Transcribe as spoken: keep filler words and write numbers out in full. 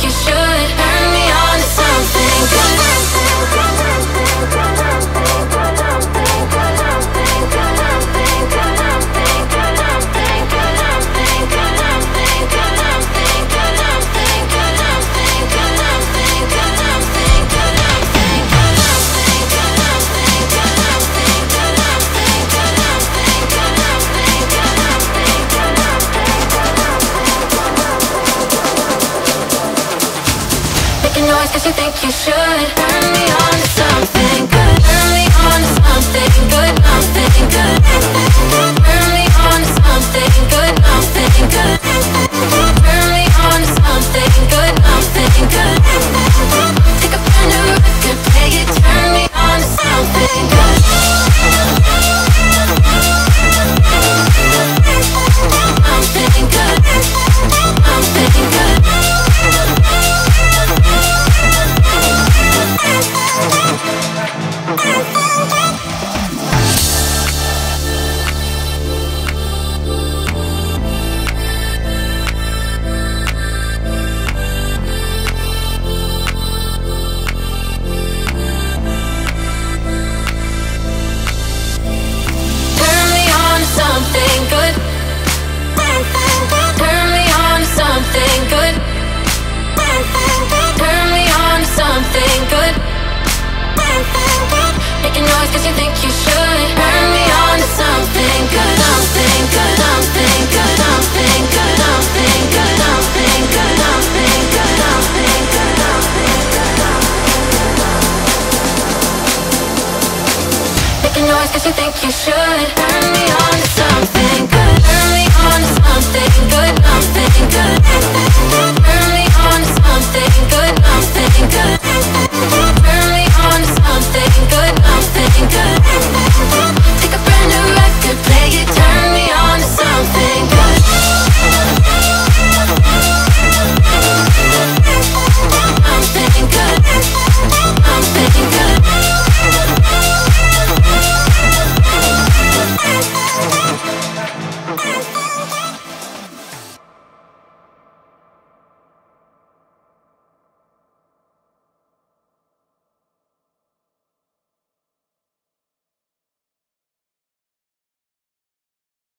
think you should. Turn me on to something good. Cause you think you should. Turn me on to something good. Turn me on to something good. Something good. Turn me on to something good. Something good. Turn me on to something good. Something good. Take a brand new record, play it. Turn me on to something good. Something good. Something good. Cause you think you should. Turn me on to something good. Something good. Something good. Something good. Something good. Something good. Something good. Something good. Something good. Making noise cause you think you should. Turn me on to something good.